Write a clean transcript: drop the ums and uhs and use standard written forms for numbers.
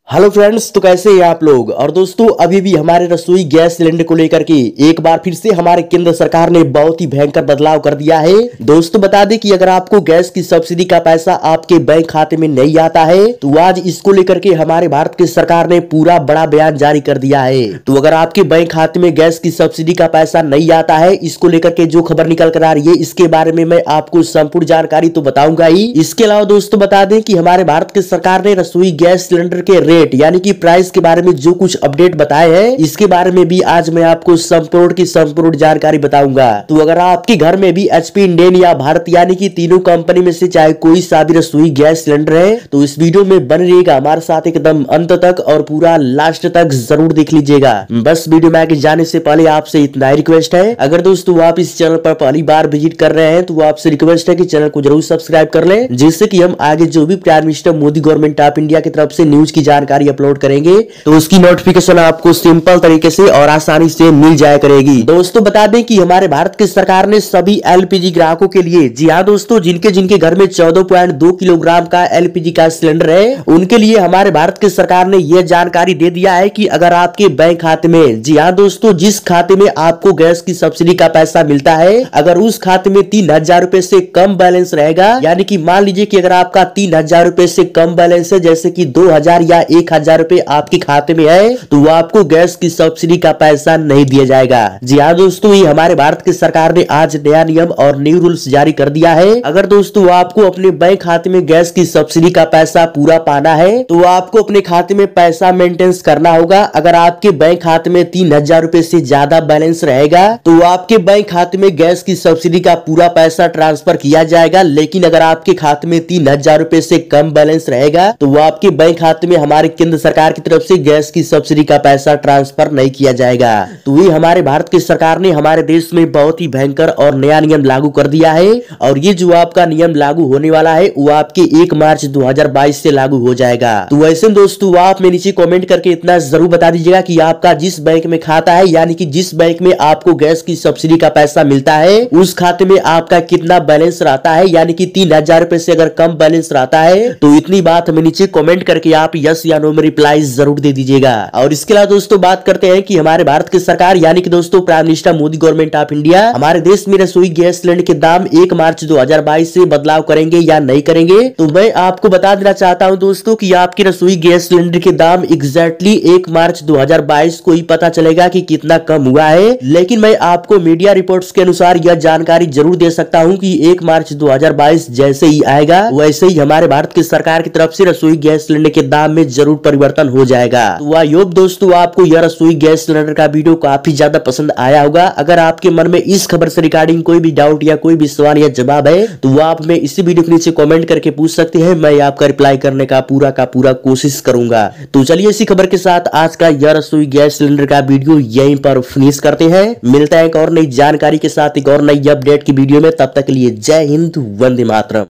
Hello friends, तो कैसे हैं आप लोग। और दोस्तों, अभी भी हमारे रसोई गैस सिलेंडर को लेकर के एक बार फिर से हमारे केंद्र सरकार ने बहुत ही भयंकर बदलाव कर दिया है। दोस्तों, बता दें कि अगर आपको गैस की सब्सिडी का पैसा आपके बैंक खाते में नहीं आता है तो आज इसको लेकर के हमारे भारत की सरकार ने पूरा बड़ा बयान जारी कर दिया है। तो अगर आपके बैंक खाते में गैस की सब्सिडी का पैसा नहीं आता है, इसको लेकर के जो खबर निकल कर आ रही है, इसके बारे में मैं आपको संपूर्ण जानकारी तो बताऊंगा ही। इसके अलावा दोस्तों, बता दें कि हमारे भारत की सरकार ने रसोई गैस सिलेंडर के यानी कि प्राइस के बारे में जो कुछ अपडेट बताए हैं, इसके बारे में भी आज मैं आपको संपूर्ण की संपूर्ण जानकारी बताऊंगा। तो अगर आपके घर में भी एचपी, इंडेन या भारत यानी कि तीनों कंपनी में से चाहे कोई सा भी रसोई गैस सिलेंडर है, तो इस वीडियो में बने रहिएगा हमारे साथ एकदम अंत तक और पूरा लास्ट तक जरूर देख लीजिएगा। बस वीडियो में आगे जाने से पहले आपसे इतना ही रिक्वेस्ट है, अगर दोस्तों आप इस चैनल पर पहली बार विजिट कर रहे हैं तो आपसे रिक्वेस्ट है कि चैनल को जरूर सब्सक्राइब कर लें, जिससे कि हम आगे जो भी prime minister Modi government of India की तरफ से न्यूज की जानकारी अपलोड करेंगे तो उसकी नोटिफिकेशन आपको सिंपल तरीके से और आसानी से मिल जाया करेगी। दोस्तों, बता दें कि हमारे भारत की सरकार ने सभी एलपीजी ग्राहकों के लिए, जी हाँ दोस्तों, जिनके घर में 14.2 किलोग्राम का एलपीजी का सिलेंडर है, उनके लिए हमारे भारत की सरकार ने यह जानकारी दे दिया है कि अगर आपके बैंक खाते में, जी हाँ दोस्तों, जिस खाते में आपको गैस की सब्सिडी का पैसा मिलता है, अगर उस खाते में 3000 रुपए से कम बैलेंस रहेगा, यानी कि मान लीजिए कि अगर आपका 3000 रुपए से कम बैलेंस है, जैसे कि 2000 या 1000 रुपए आपके खाते में है, तो वो आपको गैस की सब्सिडी का पैसा नहीं दिया जाएगा। जी हाँ दोस्तों, ये हमारे भारत की सरकार ने आज नया नियम और न्यू रूल्स जारी कर दिया है। अगर दोस्तों आपको अपने बैंक खाते में गैस की सब्सिडी का पैसा पूरा पाना है तो आपको अपने खाते में पैसा मेंटेनेंस करना होगा। अगर आपके बैंक खाते में 3000 रुपए से ज्यादा बैलेंस रहेगा तो आपके बैंक खाते में गैस की सब्सिडी का पूरा पैसा ट्रांसफर किया जाएगा। लेकिन अगर आपके खाते में 3000 रुपए से कम बैलेंस रहेगा तो वो आपके बैंक खाते में हमारे केंद्र सरकार की तरफ से गैस की सब्सिडी का पैसा ट्रांसफर नहीं किया जाएगा। तो ये हमारे भारत की सरकार ने हमारे देश में बहुत ही भयंकर और नया नियम लागू कर दिया है। और ये जो आपका नियम लागू होने वाला है वो आपके 1 मार्च 2022 से लागू हो जाएगा। तो वैसे दोस्तों, आप में नीचे कमेंट करके इतना जरूर बता दीजिएगा कि आपका जिस बैंक में खाता है, यानी कि जिस बैंक में आपको गैस की सब्सिडी का पैसा मिलता है, उस खाते में आपका कितना बैलेंस रहता है। यानी कि 3000 रुपए से अगर कम बैलेंस रहता है तो इतनी बात हमें नीचे कमेंट करके आप यस या नो में रिप्लाई जरूर दे दीजिएगा। और इसके अलावा दोस्तों बात करते हैं कि हमारे भारत की सरकार यानी कि दोस्तों prime minister Modi government of India हमारे देश में रसोई गैस सिलेंडर के दाम 1 मार्च 2022 से बदलाव करेंगे या नहीं करेंगे। तो मैं आपको बता देना चाहता हूं दोस्तों कि आपके रसोई गैस सिलेंडर के दाम एग्जैक्टली 1 मार्च 2022 को ही पता चलेगा कि कितना कम हुआ है। लेकिन मैं आपको मीडिया रिपोर्ट्स के अनुसार यह जानकारी जरूर दे सकता हूं कि 1 मार्च 2022 जैसे ही आएगा वैसे ही हमारे भारत की सरकार की तरफ से रसोई गैस सिलेंडर के दाम में जरूर परिवर्तन हो जाएगा। तो आई होप दोस्तों आपको यह रसोई गैस सिलेंडर का वीडियो काफी ज्यादा पसंद आया होगा। अगर आपके मन में इस खबर से रिगार्डिंग कोई भी डाउट या कोई भी सवाल या जवाब है तो वो आप में इसी वीडियो के नीचे कमेंट करके पूछ सकते हैं। मैं आपका रिप्लाई करने का पूरा कोशिश करूंगा। तो चलिए इसी खबर के साथ आज का यह रसोई गैस सिलेंडर का वीडियो यहीं पर फिनिश करते हैं। मिलता है एक और नई जानकारी के साथ एक और नई अपडेट की वीडियो में। तब तक के लिए जय हिंद, वंदे मातरम।